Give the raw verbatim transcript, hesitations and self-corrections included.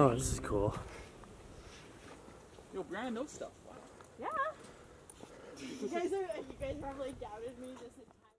Oh, this is cool. Yo, Brian knows stuff. Wow. Yeah. You guys are, you guys probably doubted me this entire